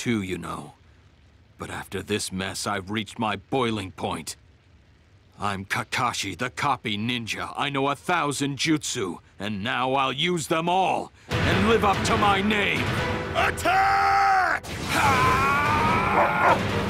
too, you know. But after this mess, I've reached my boiling point. I'm Kakashi, the copy ninja. I know 1,000 jutsu, and now I'll use them all and live up to my name. Attack! Ha!